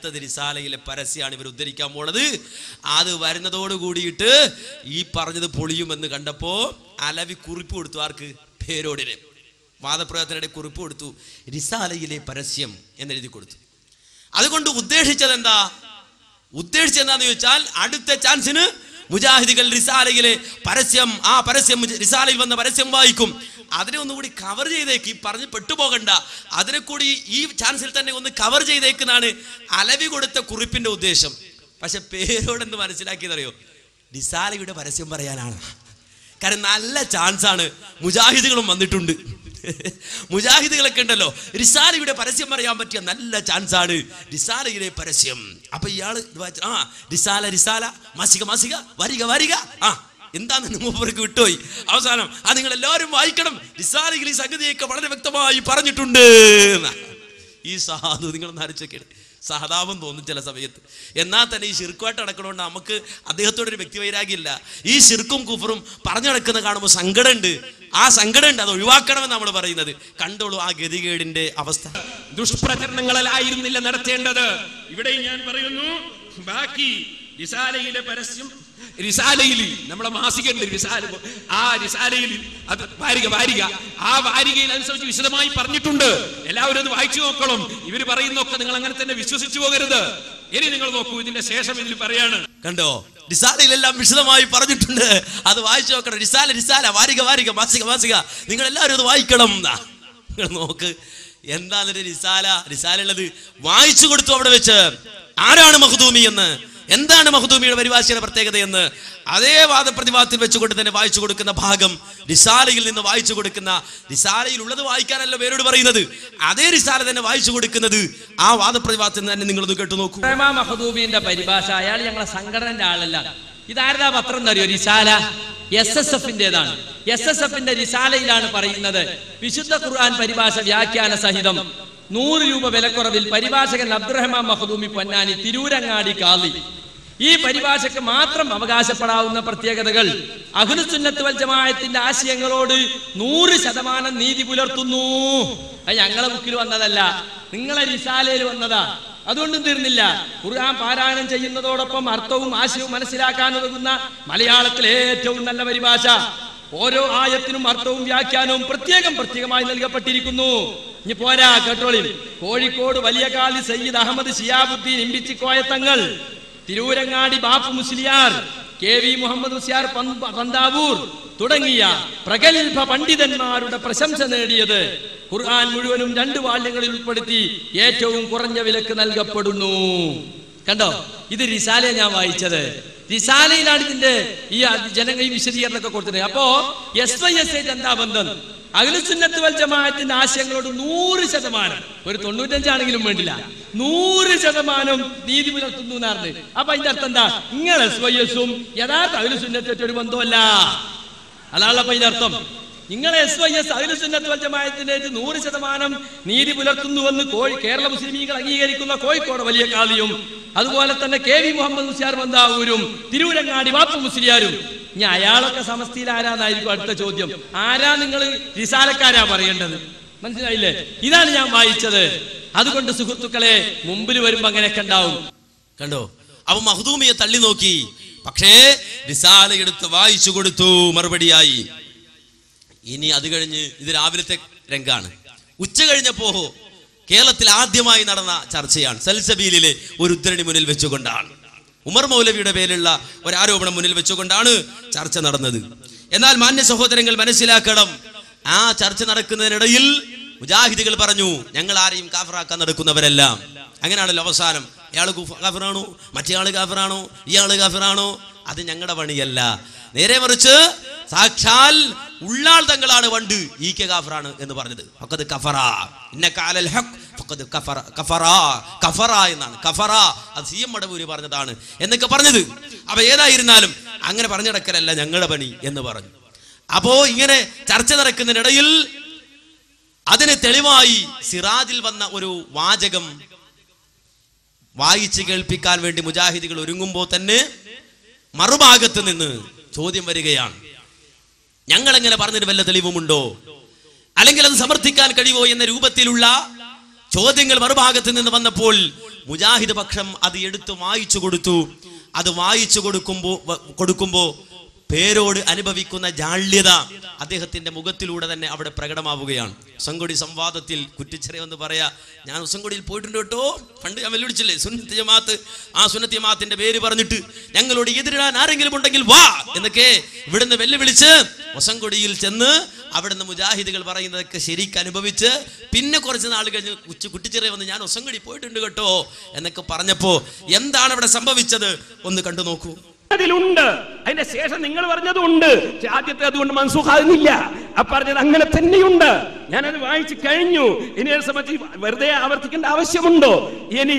അടുത്തത് റിസാലയിലെ പരസ്യമാണ് ഇവർ ഉദ്ധരിക്കാൻ പോണത്. അത് വരുന്നതോട് കൂടിയിട്ട് ഈ പറഞ്ഞത് പൊളിയുമെന്ന് കണ്ടപ്പോ അലവി കുറിപ്പ് കൊടുത്തു. ആർക്ക്? പേരോടിന്. വാദപ്രയോഗത്തിനിടെ കുറിപ്പ് കൊടുത്തു, റിസാലയിലെ പരസ്യം എന്നെഴുതി കൊടുത്തു. അതുകൊണ്ട് ഉദ്ദേശിച്ചെന്താന്ന് ചോദിച്ചാൽ അടുത്ത ചാൻസിന് മുജാഹിദികൾ റിസാലയിലെ പരസ്യം, ആ പരസ്യം റിസാലയിൽ വന്ന പരസ്യം വായിക്കും. അതിനെ ഒന്നുകൂടി കവർ ചെയ്തേക്ക്, ഈ പറഞ്ഞ് പെട്ടുപോകണ്ട, അതിനെ കൂടി ഈ ചാൻസിൽ തന്നെ ഒന്ന് കവർ ചെയ്തേക്കെന്നാണ് അലവി കൊടുത്ത കുറിപ്പിന്റെ ഉദ്ദേശം. പക്ഷെ പേരോടെന്ന് മനസ്സിലാക്കിയതറിയോ? റിസാലയുടെ പരസ്യം പറയാനാണ്. കാരണം നല്ല ചാൻസാണ്, മുജാഹിദുകളും വന്നിട്ടുണ്ട്. മുജാഹിദുകളൊക്കെ ഉണ്ടല്ലോ, റിസാലയുടെ പരസ്യം പറയാൻ പറ്റിയ നല്ല ചാൻസാണ് റിസാലയിലെ പരസ്യം. അപ്പൊ ഇയാള് റിസാല മാസിക വരിക എന്താന്ന് മൂപ്പർക്ക് വിട്ടുപോയി. അവസാനം നിങ്ങൾ എല്ലാവരും വായിക്കണം, റിസാലയിൽ ഈ സംഗതിയൊക്കെ വളരെ വ്യക്തമായി പറഞ്ഞിട്ടുണ്ട്. ഈ സഹാദു നിങ്ങളൊന്ന് ആലോചിച്ചൊക്കെയാണ്, സഹതാപം തോന്നും ചില സമയത്ത്. എന്നാൽ തന്നെ ഈ ശിർക്കുമായിട്ട് നടക്കണോണ്ട് നമുക്ക് അദ്ദേഹത്തോടൊരു വ്യക്തി വൈരാഗ്യമില്ല. ഈ ശിർക്കും കുഫറും പറഞ്ഞു നടക്കുന്ന കാണുമ്പോൾ സങ്കടമുണ്ട്. ആ സങ്കടമുണ്ട്, അത് ഒഴിവാക്കണമെന്ന് നമ്മൾ പറയുന്നത്. കണ്ടോളൂ ആ ഗതികേടിന്റെ അവസ്ഥ. ദുഷ്പ്രചരണങ്ങളായിരുന്നില്ല നടത്തേണ്ടത്. ഇവിടെ ഞാൻ പറയുന്നു, ബാക്കി റിസാലയിലെ പരസ്യം, റിസാലയിൽ നമ്മളെ മാസികയുണ്ട് റിസാല, ആ റിസാലയിൽ അത് വാരിക ആ വാരികയിൽ അനുസരിച്ച് വിശദമായി പറഞ്ഞിട്ടുണ്ട്. എല്ലാവരും അത് വായിച്ചു നോക്കണം. ഇവര് പറയുന്നൊക്കെ നിങ്ങൾ അങ്ങനെ തന്നെ വിശ്വസിച്ചു പോകരുത്. ഇനി നിങ്ങൾ നോക്കൂ, ഇതിന്റെ ശേഷം ഇതിൽ പറയാണ്, കണ്ടോ റിസാലയിലെല്ലാം വിശദമായി പറഞ്ഞിട്ടുണ്ട്, അത് വായിച്ചു നോക്കണം. റിസാല വാരിക മാസിക നിങ്ങൾ എല്ലാവരും അത് വായിക്കണം. നിങ്ങൾ നോക്ക് എന്താന്നൊരു റിസാല ഉള്ളത് വായിച്ചു കൊടുത്തു അവിടെ വെച്ച്. ആരാണ് മഖ്ദൂമി എന്ന്, എന്താണ് മഖ്ദൂമിയുടെ പരിഭാഷയുടെ പ്രത്യേകത എന്ന് അതേ വാദപ്രതിവാദത്തിൽ വെച്ചുകൊണ്ട് തന്നെ വായിച്ചു കൊടുക്കുന്ന ഭാഗം, റിസാലയിൽ നിന്ന് വായിച്ചു കൊടുക്കുന്ന, റിസാലയിൽ ഉള്ളത് വായിക്കാനല്ല പേരോട് പറയുന്നത്, അതേ റിസാല തന്നെ വായിച്ചു കൊടുക്കുന്നത് ആ വാദപ്രതിവാദത്തിൽ തന്നെ നിങ്ങളൊന്ന് കേട്ടു നോക്കൂ. മഖ്ദൂമിന്റെ പരിഭാഷ, അയാൾ ഞങ്ങളെ സംഘടനന്റെ ആളല്ല. ഇതാരതാ പത്രം എന്നറിയോ? റിസാല SSFന്റേതാണ്. SSFന്റെ റിസാലയിലാണ് പറയുന്നത്, വിശുദ്ധ ഖുർആൻ പരിഭാഷ വ്യാഖ്യാന സഹിതം 100 രൂപ വിലക്കുറവിൽ പരിഭാഷകൻ അബ്ദുറഹ്മാൻ മഖ്ദൂമി പൊന്നാനി, തിരൂരങ്ങാടി കാളി. ഈ പരിഭാഷയ്ക്ക് മാത്രം അവകാശപ്പെടാവുന്ന പ്രത്യേകതകൾ അഹ്ലുസുന്നത്ത് വൽ ജമാഅത്തിന്റെ ആശയങ്ങളോട് 100% നീതി പുലർത്തുന്നു. അത് ഞങ്ങളെ ബുക്കിൽ വന്നതല്ല, നിങ്ങളെ റിസാലയിൽ വന്നതാ. അതുകൊണ്ടും തീർന്നില്ല, ഖുർആൻ പാരായണം ചെയ്യുന്നതോടൊപ്പം അർത്ഥവും ആശയവും മനസ്സിലാക്കാൻ ഉതകുന്ന മലയാളത്തിലെ ഏറ്റവും നല്ല പരിഭാഷ. ഓരോ ആയത്തിനും അർത്ഥവും വ്യാഖ്യാനവും പ്രത്യേകമായി നൽകപ്പെട്ടിരിക്കുന്നു. ഇനി പോരാ, കേട്ടോളി. കോഴിക്കോട് വലിയ കാളി സയ്യിദ് അഹമ്മദ് ശിയാബുദ്ദീൻ ഇമ്പിച്ചിക്കോയ തങ്ങൾ, തിരൂരങ്ങാടി ബാപ്പു മുസ്ലിയാർ, KV മുഹമ്മദ് മുസ്ലിയാർ പന്താവൂർ തുടങ്ങിയ പ്രഗത്ഭ പണ്ഡിതന്മാരുടെ പ്രശംസ നേടിയത് ഖുർആൻ മുഴുവനും 2 വാള്യങ്ങളിൽ ഉൾപ്പെടുത്തി ഏറ്റവും കുറഞ്ഞ വിലക്ക് നൽകപ്പെടുന്നു. കണ്ടോ, ഇത് റിസാലയെ ഞാൻ വായിച്ചത്. റിസാലയിലാണ് ഇതിന്റെ ഈ ജനങ്ങൾ ഈ വിശദീകരണമൊക്കെ കൊടുത്തിട്ടുണ്ട്. അപ്പോ SYS എന്താ ബന്ധം? അഹ്ലുസുന്നത്ത് വൽ ജമാഅത്തിന്റെ ആശയങ്ങളോട് 100%, ഒരു 95 ആണെങ്കിലും വേണ്ടില്ല, 100% നീതി പുലർത്തുന്നു എന്നാണ്. അപ്പൊ അതിന്റെ അർത്ഥം എന്താ? നിങ്ങൾ SYSഉം യഥാർത്ഥ അഹ്ലുസുന്നത്തുമായിട്ട് ഒരു ബന്ധമല്ല. അതാണല്ലോ അപ്പൊ അതിന്റെ അർത്ഥം. നിങ്ങൾ SYS അഹ്ലുസുന്നത്ത് വൽ ജമാഅത്തിന്റെ 100% നീതി പുലർത്തുന്നുവെന്ന് കേരള മുസ്ലിമീങ്ങൾ അംഗീകരിക്കുന്ന കോഴിക്കോട് വലിയ കാളിയും, അതുപോലെ തന്നെ KV മുഹമ്മദ് മുസ്ലിയാർ പന്താവൂരും, തിരൂരങ്ങാടി ബാപ്പു മുസ്ലിയാരും. ഇനി അയാളൊക്കെ സമസ്തയിൽ ആരാന്നായിരിക്കും അടുത്ത ചോദ്യം. ആരാ നിങ്ങൾ റിസാലക്കാരാ പറയേണ്ടത്? മനസ്സിലായില്ലേ? ഇതാണ് ഞാൻ വായിച്ചത്. അതുകൊണ്ട് സുഹൃത്തുക്കളെ, മുമ്പിൽ വരുമ്പോ അങ്ങനെയൊക്കെ ഉണ്ടാവും. കണ്ടോ, അവ മഖ്ദൂമിയെ തള്ളി നോക്കി, പക്ഷേ റിസാല എടുത്ത് വായിച്ചു കൊടുത്തു മറുപടിയായി. ഇനി അത് കഴിഞ്ഞ്, ഇത് രാവിലത്തെ രംഗാണ്. ഉച്ച കഴിഞ്ഞപ്പോ കേരളത്തിൽ ആദ്യമായി നടന്ന ചർച്ചയാണ്. സൽസബീലിലെ ഒരു ഉദ്ധരണി മുന്നിൽ വെച്ചുകൊണ്ടാണ്, ഉമർ മൗലവിയുടെ പേരിലുള്ള ഒരു ആരോപണം മുന്നിൽ വെച്ചുകൊണ്ടാണ് ചർച്ച നടന്നത്. എന്നാൽ മാന്യ സഹോദരങ്ങൾ മനസ്സിലാക്കണം, ആ ചർച്ച നടക്കുന്നതിനിടയിൽ മുജാഹിദുകൾ പറഞ്ഞു, ഞങ്ങൾ ആരെയും കാഫിറാക്കാൻ നടക്കുന്നവരല്ല. അങ്ങനെയാണല്ലോ അവസാനം. ഇയാൾ കാഫിറാണോ, മറ്റേ ആള് കാഫിറാണോ, ഇയാള് കാഫിറാണോ, അത് ഞങ്ങളുടെ പണിയല്ല. നേരെ മറിച്ച് സാക്ഷാൽ ഉള്ളാൾ തങ്ങളാണ് പണ്ട് ഈക്കെ കാഫിറാണ് എന്ന് പറഞ്ഞത്. ഫഖദ് കഫറ ഇന്നക അലൽ ഹഖ് ഫഖദ് കഫറ എന്നാണ്. കഫറ അത് CM മടവൂരി പറഞ്ഞതാണ് എന്നൊക്കെ പറഞ്ഞത്. അപ്പൊ ഏതായിരുന്നാലും അങ്ങനെ പറഞ്ഞു നടക്കലല്ല ഞങ്ങളുടെ പണി എന്ന് പറഞ്ഞു. അപ്പോ ഇങ്ങനെ ചർച്ച നടക്കുന്നതിനിടയിൽ അതിന് തെളിവായി സിറാജിൽ വന്ന ഒരു വാചകം വായിച്ച് കേൾപ്പിക്കാൻ വേണ്ടി മുജാഹിദികൾ ഒരുങ്ങുമ്പോൾ തന്നെ മറുഭാഗത്ത് നിന്ന് ചോദ്യം വരികയാണ്, ഞങ്ങൾ എങ്ങനെ പറഞ്ഞിട്ട് വല്ല തെളിവുമുണ്ടോ, അല്ലെങ്കിൽ അത് സമർത്ഥിക്കാൻ കഴിയുമോ എന്ന രൂപത്തിലുള്ള ചോദ്യങ്ങൾ മറുഭാഗത്ത് നിന്ന് വന്നപ്പോൾ മുജാഹിദ് പക്ഷം അത് എടുത്ത് വായിച്ചു കൊടുത്തു. അത് വായിച്ചു കൊടുക്കുമ്പോ പേരോട് അനുഭവിക്കുന്ന ജാള്യത അദ്ദേഹത്തിന്റെ മുഖത്തിലൂടെ തന്നെ അവിടെ പ്രകടമാവുകയാണ്. ഉസംകൊടി സംവാദത്തിൽ കുറ്റിച്ചെറിയ എന്ന് പറയാ, ഞാൻ ഉസംകൊടിയിൽ പോയിട്ടുണ്ട് കേട്ടോ, പണ്ട് ഞാൻ വെല്ലുവിളിച്ചില്ലേ സുന്നത്ത് ജമാഅത്ത്, ആ സുന്നത്ത് ജമാഅത്തിന്റെ പേര് പറഞ്ഞിട്ട് ഞങ്ങളോട് എതിരിടാൻ ആരെങ്കിലും ഉണ്ടെങ്കിൽ വാ എന്നൊക്കെ ഇവിടുന്ന് വെല്ലുവിളിച്ച് ഉസംകൊടിയിൽ ചെന്ന് അവിടുന്ന് മുജാഹിദുകൾ പറയുന്നതൊക്കെ ശരിക്കും അനുഭവിച്ച് പിന്നെ കുറച്ച് നാൾ കഴിഞ്ഞ് കുറ്റിച്ചെറിയ വന്ന് ഞാൻ ഉസംകൊടി പോയിട്ടുണ്ട് കേട്ടോ എന്നൊക്കെ പറഞ്ഞപ്പോ എന്താണ് അവിടെ സംഭവിച്ചത് ഒന്ന് കണ്ടു നോക്കൂ. അതിലുണ്ട്, അതിന്റെ ശേഷം നിങ്ങൾ പറഞ്ഞതുണ്ട്. ആദ്യത്തെ അതുകൊണ്ട് മൻസൂഖാകുന്നില്ല, ആ പറഞ്ഞത് അങ്ങനെ തന്നെയുണ്ട്. ഞാനത് വായിച്ചു കഴിഞ്ഞു. ഇനി സംബന്ധിച്ച് വെറുതെ ആവർത്തിക്കേണ്ട ആവശ്യമുണ്ടോ? ഇനി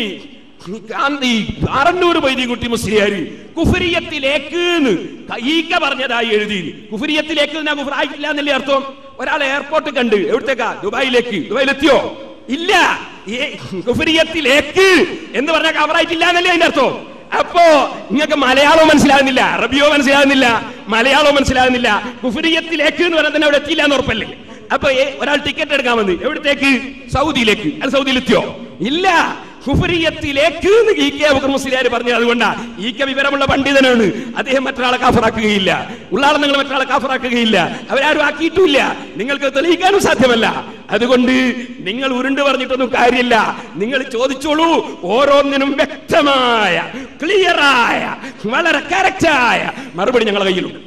ആറന്നൂർ വൈദ്യകുട്ടി മുസ്ലിയാര് കുഫരിയത്തിലേക്ക് ഈക്ക പറഞ്ഞതായി എഴുതി. കുഫരിയത്തിലേക്ക് കുഫറായിട്ടില്ല എന്നല്ലേ അർത്ഥം? ഒരാളെ എയർപോർട്ട് കണ്ട്, എവിടത്തേക്കാ? ദുബായിലെത്തിയോ? ഇല്ല. കുഫരിയത്തിലേക്ക് എന്ന് പറഞ്ഞാൽ കവറായിട്ടില്ല എന്നല്ലേ അതിന്റെ അർത്ഥം? അപ്പോ നിങ്ങൾക്ക് മലയാളവും മനസ്സിലാകുന്നില്ല, അറബിയോ മനസ്സിലാകുന്നില്ല, മലയാളവും മനസ്സിലാകുന്നില്ല. കുഫരിയത്തിലേക്ക് എന്ന് പറഞ്ഞാൽ തന്നെ അവിടെ എത്തിയില്ല എന്ന് ഉറപ്പല്ലേ? അപ്പൊ ഒരാൾ ടിക്കറ്റ് എടുക്കാൻ വന്ന്, എവിടത്തേക്ക്? സൗദിയിലേക്ക്. അയാൾ സൗദിയിലെത്തിയോ? ഇല്ല. കുഫരിയത്തിലേക്ക് മുസ്ലിയാർ പറഞ്ഞത് അതുകൊണ്ടാ. ഈക്ക വിവരമുള്ള പണ്ഡിതനാണ്, അദ്ദേഹം മറ്റൊരാളെ കാഫറാക്കുകയില്ല, ഉള്ളാളെ നിങ്ങൾ മറ്റൊരാളെ കാഫറാക്കുകയില്ല, അവരാരും ആക്കിയിട്ടില്ല, നിങ്ങൾക്ക് തെളിയിക്കാനും സാധ്യമല്ല. അതുകൊണ്ട് നിങ്ങൾ ഉരുണ്ട് പറഞ്ഞിട്ടൊന്നും കാര്യമില്ല. നിങ്ങൾ ചോദിച്ചോളൂ, ഓരോന്നിനും വ്യക്തമായ ക്ലിയറായ വളരെ കറക്റ്റായ മറുപടി ഞങ്ങളുടെ കയ്യിലുണ്ട്.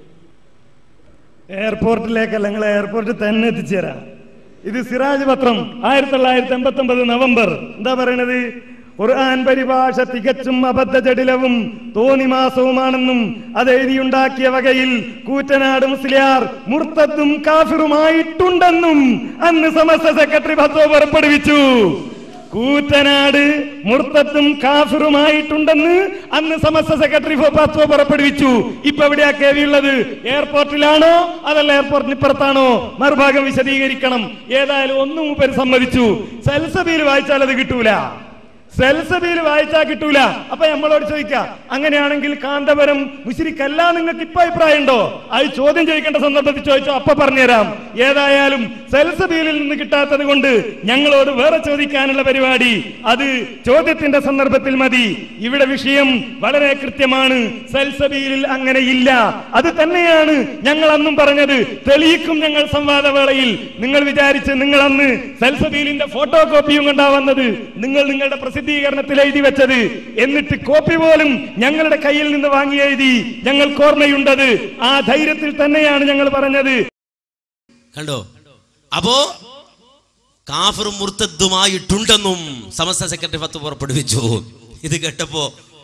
എയർപോർട്ടിലേക്കല്ല, നിങ്ങൾ എയർപോർട്ടിൽ തന്നെ എത്തിച്ചേരാം. ഇത് സിറാജ് പത്രം 1989 നവംബർ. എന്താ പറയണത്? ഖുർആൻ പരിഭാഷ തികച്ചും അബദ്ധജടിലവും തോന്നിമാസവുമാണെന്നും അത് എഴുതിയുണ്ടാക്കിയ വകയിൽ കൂറ്റനാട് മുസ്ലിയാർ മുർത്തദ്ദും കാഫിറുമായിട്ടുണ്ടെന്നും അന്ന് സമസ്ത സെക്രട്ടറി ഫത്വ പുറപ്പെടുവിച്ചു. കൂറ്റനാട് മുർത്തദ്ദും കാഫിറുമായിട്ടുണ്ടെന്ന് അന്ന് സമസ്ത സെക്രട്ടറി ഫത്വ പുറപ്പെടുവിച്ചു. ഇപ്പൊ എവിടെയാ കേവിയുള്ളത്? എയർപോർട്ടിലാണോ അതല്ല എയർപോർട്ടിന് ഇപ്പുറത്താണോ? മറുഭാഗം വിശദീകരിക്കണം. ഏതായാലും ഒന്നും മൂപ്പര് സമ്മതിച്ചു. സെൽസബിയിൽ വായിച്ചാൽ അത് കിട്ടൂല, സെൽസബിയിൽ വായിച്ചാൽ കിട്ടൂല. അപ്പൊ നമ്മളോട് ചോദിക്കാം, അങ്ങനെയാണെങ്കിൽ കാന്തപുരം മുശ്രിക്കല്ല നിങ്ങൾക്ക് ഇപ്പൊ അഭിപ്രായം ഉണ്ടോ? അത് ചോദ്യം ചോദിക്കേണ്ട സന്ദർഭത്തിൽ ചോദിച്ചോ, അപ്പൊ പറഞ്ഞുതരാം. ഏതായാലും സെൽസബിയിൽ നിന്ന് കിട്ടാത്തത് കൊണ്ട് ഞങ്ങളോട് വേറെ ചോദിക്കാനുള്ള പരിപാടി അത് ചോദ്യത്തിന്റെ സന്ദർഭത്തിൽ മതി. ഇവിടെ വിഷയം വളരെ കൃത്യമാണ്. സെൽസബിയിൽ അങ്ങനെയില്ല. അത് തന്നെയാണ് ഞങ്ങൾ അന്നും പറഞ്ഞത്. തെളിയിക്കും ഞങ്ങൾ സംവാദവേളയിൽ. നിങ്ങൾ വിചാരിച്ച് നിങ്ങൾ അന്ന് സെൽസബിലിന്റെ ഫോട്ടോ കോപ്പിയും കൊണ്ടാ വന്നത്, നിങ്ങൾ നിങ്ങളുടെ പ്രസിദ്ധീകരണത്തിൽ എഴുതി വെച്ചത്. എന്നിട്ട് കോപ്പി പോലും ഞങ്ങളുടെ കയ്യിൽ നിന്ന് വാങ്ങി എഴുതി. ഞങ്ങൾക്ക് ഓർമ്മയുണ്ടത്. ആ ധൈര്യത്തിൽ തന്നെയാണ് ഞങ്ങൾ പറഞ്ഞത്. കണ്ടോ? അപ്പോ കാഫിറും മുർത്തദ്ദുമായിട്ടുണ്ടെന്നും സമസ്ത സെക്രട്ടറി ഫത്വ പുറപ്പെടുവിച്ചു. ഇത് കേട്ടപ്പോ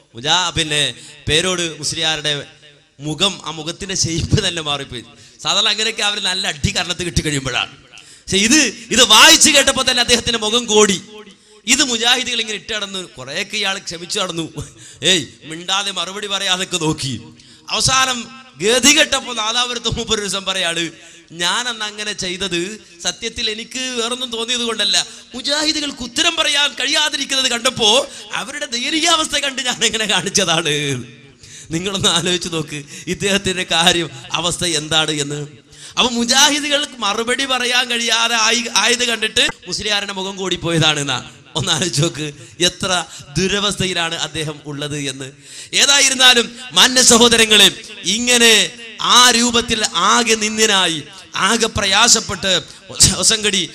പേരോട് മുസ്ലിയാരുടെ മുഖം, ആ മുഖത്തിന്റെ ഷേപ്പ് തന്നെ മാറിപ്പോയി. സാധാരണ അങ്ങനെയൊക്കെ അവർ നല്ല അടി കരണത്ത് കിട്ടി കഴിയുമ്പോഴാണ്. പക്ഷെ ഇത് വായിച്ചു കേട്ടപ്പോ തന്നെ അദ്ദേഹത്തിന്റെ മുഖം കോടി. ഇത് മുജാഹിദികൾ ഇങ്ങനെ ഇട്ടടന്ന് കുറെയൊക്കെ ഇയാൾ ക്ഷമിച്ചു നടന്നു. മിണ്ടാതെ മറുപടി പറയാതൊക്കെ നോക്കി. അവസാനം ഗതി കെട്ടപ്പോ നാദാപുരത്ത് മൂപ്പര് ഒരു ദിവസം പറയാണ്, ഞാൻ അന്ന് അങ്ങനെ ചെയ്തത് സത്യത്തിൽ എനിക്ക് വേറൊന്നും തോന്നിയത് കൊണ്ടല്ല, മുജാഹിദുകൾക്ക് ഉത്തരം പറയാൻ കഴിയാതിരിക്കുന്നത് കണ്ടപ്പോ അവരുടെ ദയനീയാവസ്ഥ കണ്ട് ഞാൻ എങ്ങനെ കാണിച്ചതാണ്. നിങ്ങളൊന്ന് ആലോചിച്ച് നോക്ക് ഇദ്ദേഹത്തിന്റെ കാര്യം അവസ്ഥ എന്താണ് എന്ന്. അപ്പൊ മുജാഹിദുകൾക്ക് മറുപടി പറയാൻ കഴിയാതെ ആയത് കണ്ടിട്ട് മുസ്ലിയാരുടെ മുഖം കൂടിപ്പോയതാണ് എന്നാ. ഒന്നാലോചിച്ച് നോക്ക് എത്ര ദുരവസ്ഥയിലാണ് അദ്ദേഹം ഉള്ളത് എന്ന്. ഏതായിരുന്നാലും മാന്യ സഹോദരങ്ങളെ, ഇങ്ങനെ ആ രൂപത്തിൽ ആകെ നിന്ദനായി ആകെ പ്രയാസപ്പെട്ട് ഒസങ്കടി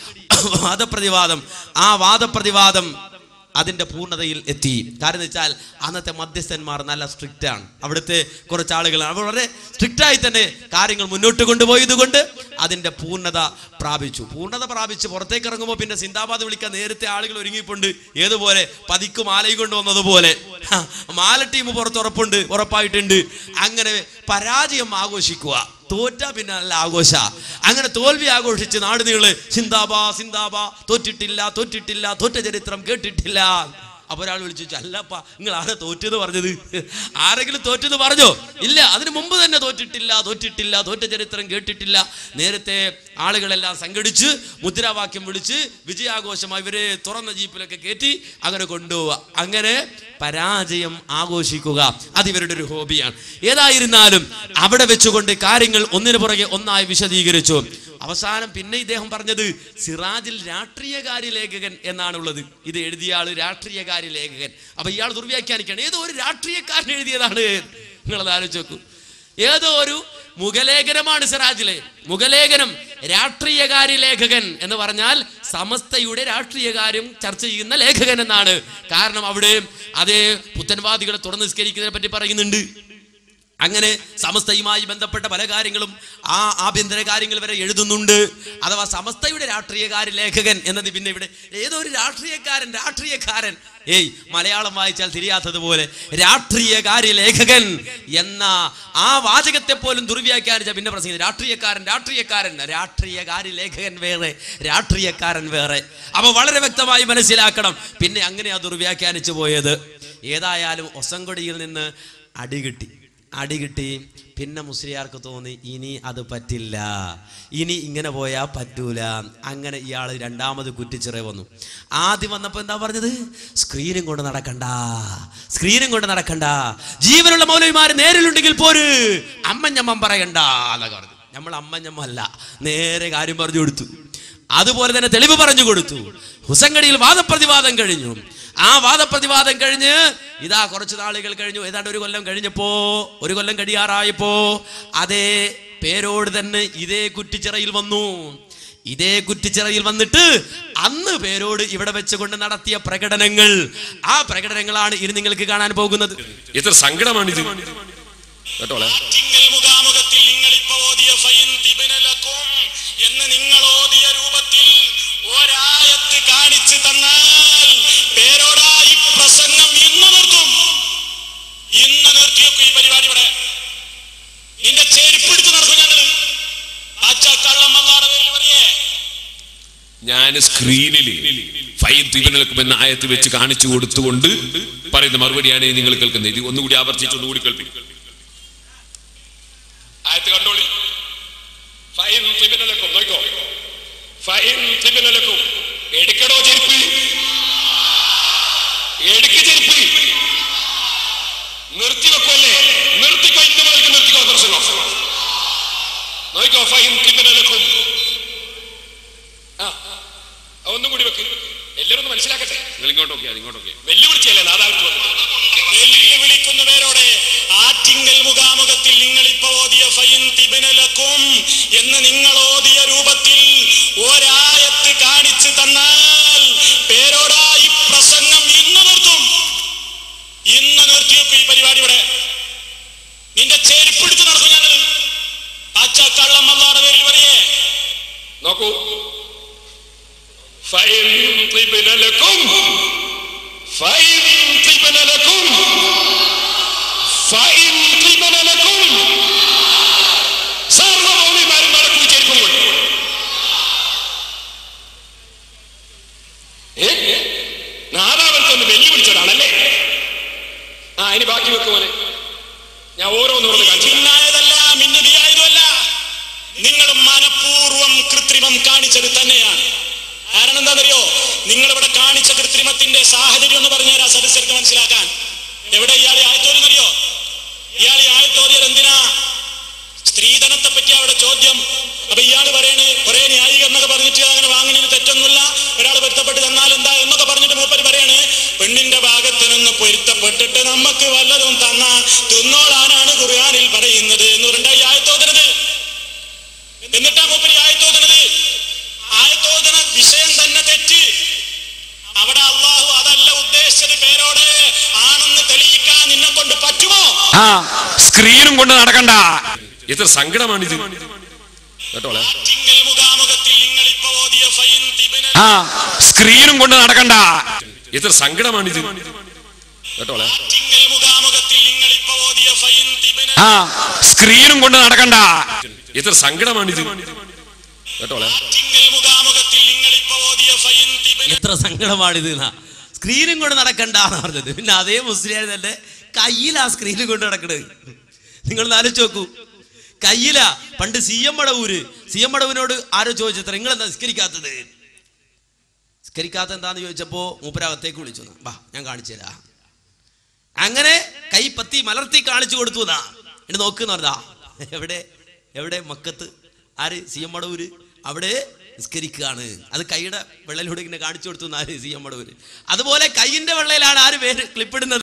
വാദപ്രതിവാദം അതിന്റെ പൂർണ്ണതയിൽ എത്തി. കാരണം വെച്ചാൽ അന്നത്തെ മധ്യസ്ഥന്മാർ നല്ല സ്ട്രിക്റ്റ് ആണ്. അവിടുത്തെ കുറച്ച് ആളുകളാണ് വളരെ സ്ട്രിക്റ്റായി തന്നെ കാര്യങ്ങൾ മുന്നോട്ട് കൊണ്ടുപോയത് കൊണ്ട് അതിന്റെ പൂർണ്ണത പ്രാപിച്ച് പുറത്തേക്ക് ഇറങ്ങുമ്പോൾ പിന്നെ സിന്ദാബാദ് വിളിക്കാൻ നേരത്തെ ആളുകൾ ഒരുങ്ങിയിട്ടുണ്ട്. ഏതുപോലെ പതിക്ക് മാലയും കൊണ്ടുവന്നതുപോലെ മാല ടീം ഉറപ്പായിട്ടുണ്ട്. അങ്ങനെ പരാജയം ആഘോഷിക്കുക, തോറ്റ പിന്നെ നല്ല ആഘോഷ. അങ്ങനെ തോൽവി ആഘോഷിച്ച് നാട് നീള് സിന്ദാബാ തോറ്റിട്ടില്ല, തോറ്റ ചരിത്രം കേട്ടിട്ടില്ല. അപ്പൊ ഒരാൾ വിളിച്ചു, അല്ലപ്പ നിങ്ങൾ ആരെ തോറ്റെന്ന് പറഞ്ഞത്? ആരെങ്കിലും തോറ്റെന്ന് പറഞ്ഞോ? ഇല്ല, അതിനു മുമ്പ് തന്നെ തോറ്റിട്ടില്ല, തോറ്റ ചരിത്രം കേട്ടിട്ടില്ല. നേരത്തെ ആളുകളെല്ലാം സംഘടിച്ച് മുദ്രാവാക്യം വിളിച്ച് വിജയാഘോഷമായി ഇവരെ തുറന്ന ജീപ്പിലൊക്കെ കയറ്റി അങ്ങനെ കൊണ്ടുപോവുക. അങ്ങനെ പരാജയം ആഘോഷിക്കുക അതിവരുടെ ഒരു ഹോബിയാണ്. ഏതായിരുന്നാലും അവിടെ വെച്ചുകൊണ്ട് കാര്യങ്ങൾ ഒന്നിനു പുറകെ ഒന്നായി വിശദീകരിച്ചു. അവസാനം പിന്നെ ഇദ്ദേഹം പറഞ്ഞത് സിറാജിൽ രാഷ്ട്രീയകാര്യ ലേഖകൻ എന്നാണുള്ളത്. ഇത് എഴുതിയ ആള് രാഷ്ട്രീയകാര്യ ലേഖകൻ. അപ്പൊ ഇയാൾ ദുർവ്യാഖ്യാനിക്കുകയാണ്, ഏതോ ഒരു രാഷ്ട്രീയക്കാരൻ എഴുതിയതാണ്. നിങ്ങളത് ആലോചിച്ച് നോക്കൂ, ഏതോ ഒരു മുഖലേഖനമാണ് സിറാജിലെ മുഖലേഖനം. രാഷ്ട്രീയകാര്യ ലേഖകൻ എന്ന് പറഞ്ഞാൽ സമസ്തയുടെ രാഷ്ട്രീയകാര്യം ചർച്ച ചെയ്യുന്ന ലേഖകൻ എന്നാണ്. കാരണം അവിടെ അതേ പുത്തൻവാദികളെ തുറന്ന് നിസ്കരിക്കുന്നതിനെ പറ്റി പറയുന്നുണ്ട്. അങ്ങനെ സമസ്തയുമായി ബന്ധപ്പെട്ട പല കാര്യങ്ങളും ആഭ്യന്തര കാര്യങ്ങൾ വരെ എഴുതുന്നുണ്ട്. അഥവാ സമസ്തയുടെ രാഷ്ട്രീയകാര്യ ലേഖകൻ എന്നത് പിന്നെ ഇവിടെ ഏതോ ഒരു രാഷ്ട്രീയക്കാരൻ മലയാളം വായിച്ചാൽ തിരിയാത്തതുപോലെ രാഷ്ട്രീയകാര്യ ലേഖകൻ എന്ന ആ വാചകത്തെ പോലും ദുർവ്യാഖ്യാനിച്ച പിന്നെ പ്രസംഗിക്കുന്നത് രാഷ്ട്രീയകാര്യ ലേഖകൻ വേറെ, രാഷ്ട്രീയക്കാരൻ വേറെ. അപ്പൊ വളരെ വ്യക്തമായി മനസ്സിലാക്കണം. പിന്നെ അങ്ങനെയാ ദുർവ്യാഖ്യാനിച്ചു പോയത്. ഏതായാലും ഒസങ്കൊടിയിൽ നിന്ന് അടികിട്ടി. പിന്നെ മുസ്ലിയാർക്ക് തോന്നി ഇനി അത് പറ്റില്ല, ഇനി ഇങ്ങനെ പോയാൽ പറ്റൂല. അങ്ങനെ ഇയാൾ രണ്ടാമത് കുറ്റിച്ചിറ വന്നു. ആദ്യം വന്നപ്പോൾ എന്താ പറഞ്ഞത്? സ്ക്രീനും കൊണ്ട് നടക്കണ്ട, ജീവനുള്ള മൗലവിമാർ നേരിലുണ്ടെങ്കിൽ പോര്, അമ്മഞ്ഞമ്മം പറയണ്ട എന്നൊക്കെ പറഞ്ഞു. നമ്മൾ അമ്മഞ്ഞമ്മ അല്ല, നേരെ കാര്യം പറഞ്ഞു കൊടുത്തു. അതുപോലെ തന്നെ തെളിവ് പറഞ്ഞു കൊടുത്തു. ഹുസങ്കടിയിൽ വാദപ്രതിവാദം കഴിഞ്ഞു. ആ വാദപ്രതിവാദം കഴിഞ്ഞ് ഇതാ കുറച്ച് നാളുകൾ കഴിഞ്ഞു, ഏതാണ്ട് ഒരു കൊല്ലം കഴിയാറായപ്പോ അതേ പേരോട് തന്നെ ഇതേ കുറ്റിച്ചിറയിൽ വന്നു. ഇതേ കുറ്റിച്ചിറയിൽ വന്നിട്ട് അന്ന് പേരോട് ഇവിടെ വെച്ചുകൊണ്ട് നടത്തിയ പ്രകടനങ്ങൾ, ആ പ്രകടനങ്ങളാണ് ഇനി നിങ്ങൾക്ക് കാണാൻ പോകുന്നത്. എത്ര സങ്കടമാണിത് മുഖാമുഖത്തിൽ നിങ്ങൾ ഇപ്പൊ ഓതിയ എന്ന് നിങ്ങൾ ഓതിയ രൂപത്തിൽ ഒരായത്ത് കാണിച്ചു തന്നാൽ പേരോടായി പ്രസംഗം ഇന്ന് നിർത്തിയൊക്കെ ഈ പരിപാടി. ഇവിടെ നിന്റെ ചെരുപ്പിടിച്ച് നടക്കും ഞങ്ങള്. കള്ളം അല്ലാഹുവിന്റെ പേരിൽ പറയേ. ഞാൻ സ്ക്രീനിൽ എന്ന ആയത്ത് വെച്ച് കാണിച്ചു കൊടുത്തുകൊണ്ട് പറയുന്ന മറുപടിയാണ് നിങ്ങൾ കേൾക്കുന്നത്. ഇത് ഒന്നുകൂടി ആവർത്തിച്ച് ഒന്നുകൂടി കേൾപ്പിക്കും. ആയത്ത് കണ്ടോളി. എടുക്കടോ ചെരുപ്പ്, നിർത്തിവെക്കല്ലേ? നിർത്തിക്കോ, ഇന്ന് മുതൽക്ക് നിർത്തിക്കോ പ്രസംഗം. നോക്കോ, ഒന്നും കൂടി വെക്ക്, എല്ലാവരും ഒന്ന് മനസ്സിലാക്കട്ടെ. നിങ്ങൾ ഇങ്ങോട്ടൊക്കെ വെല്ലുവിളിച്ചല്ലേ നാദാവത്ത് വെല്ലുവിളിക്കുന്നവരോടെ ആറ്റിങ്ങൽ മുഖാമുഖത്തിൽ നിങ്ങൾ ഇപ്പൊ ഓതിയ എന്ന് നിങ്ങൾ ഓതിയ രൂപത്തിൽ ഒരായത്ത് കാണിച്ചു തന്നാൽ പേരോടായി പ്രസംഗം ഇന്ന് നിർത്തിയൊക്കെ ഈ പരിപാടി. ഇവിടെ നിന്റെ ചെരുപ്പിടിച്ച് നടക്കും ഞങ്ങള്. കള്ളം അല്ലാഹുവിന്റെ പേരിൽ പറയേ. നോക്കൂ, സർവ്വമൗലിമാരും നടക്കൂ ചെരുപ്പും കൊണ്ട്. നാദാവത്തൊന്ന് വെല്ലുവിളിച്ചതാണല്ലേ. ഇനി ബാക്കി വെക്കുമോനെ, ഞാൻ ഓരോന്നോട് കാണിച്ചതല്ല, മിന്നുതിയായതുമല്ല. നിങ്ങൾ മനഃപൂർവ്വം കൃത്രിമം കാണിച്ചത് തന്നെയാണ്. കാരണം എന്താണെന്നറിയോ? നിങ്ങളിവിടെ കാണിച്ച കൃത്രിമത്തിന്റെ സാഹചര്യം എന്ന് പറഞ്ഞാൽ ആ സദസ്യർക്ക് മനസ്സിലാക്കാൻ. എവിടെ ഇയാളെ ആയത്തോരിയെന്നറിയോ? ഇയാളെ ആയത്തോരിയർ എന്തിനാ? സ്ത്രീധനത്തെ പറ്റി അവിടെ ചോദ്യം. അപ്പൊ ഇയാള് പറയണ് കുറെ ന്യായീകരണമൊക്കെ പറഞ്ഞിട്ട് അങ്ങനെ വാങ്ങുന്നതിന് തെറ്റൊന്നുമില്ല, ഒരാൾ പൊരുത്തപ്പെട്ട് തന്നാൽ എന്താ എന്നൊക്കെ പറഞ്ഞിട്ട് മൂപ്പര് പറയാണ് പെണ്ണിന്റെ ഭാഗത്തിനൊന്ന് പൊരുത്തപ്പെട്ടിട്ട് നമുക്ക് വല്ലതും തന്ന തിന്നോളാനാണ് ഖുർആനിൽ പറയുന്നത് എന്ന് പറഞ്ഞ ഈ ആയത്തോദനത്. എന്നിട്ടാ മൂപ്പര് ആയത്തോദനത്. ആയത്തോദന വിഷയം തന്നെ തെറ്റ്. അവിടെ അള്ളാഹു അതല്ല ഉദ്ദേശിച്ചത്. പേരോട് ആണെന്ന് തെളിയിക്കാൻ നിന്നെ കൊണ്ട് പറ്റുമോ? സ്ക്രീനും കൊണ്ട് നടക്കണ്ട. എത്ര സങ്കടമാണിത് കേട്ടോളെ. സ്ക്രീനും കൊണ്ട് നടക്കണ്ട. എത്ര സങ്കടമാണിത് കേട്ടോളെ. സ്ക്രീനും കൊണ്ട് നടക്കണ്ട. എത്ര സങ്കടമാണിത് കേട്ടോളെ. എത്ര സങ്കടമാണിത്. സ്ക്രീനും കൊണ്ട് നടക്കണ്ടെന്ന് പറഞ്ഞത്. പിന്നെ അതേ മുസ്ലിം തന്നെ കയ്യിലാ സ്ക്രീനും കൊണ്ട് നടക്കണത്. നിങ്ങളൊന്ന് ആലോചിച്ച് നോക്കൂ. കയ്യില. പണ്ട് സി എം മടവൂരിനോട് ആരോ ചോദിച്ചത്ര നിങ്ങളെന്താ നിസ്കരിക്കാത്തത്? നിസ്കരിക്കാത്ത എന്താന്ന് ചോദിച്ചപ്പോ മൂപ്പരകത്തേക്ക് വിളിച്ചു. വാ ഞാൻ കാണിച്ചു തരാ. അങ്ങനെ കൈ പത്തി മലർത്തി കാണിച്ചു കൊടുത്തു. എന്നിട്ട് നോക്കുന്ന പറഞ്ഞാ എവിടെ മക്കത്ത് ആര്? C M Madavoor. അവിടെ നിസ്കരിക്കുകയാണ്. അത് കൈയുടെ വെള്ളയിലൂടെ ഇങ്ങനെ കാണിച്ചു കൊടുത്തു എന്നാല് സി എമ്മടൂര്. അതുപോലെ കൈയിന്റെ വെള്ളയിലാണ് ആര് പേര് ക്ലിപ്പിടുന്നത്?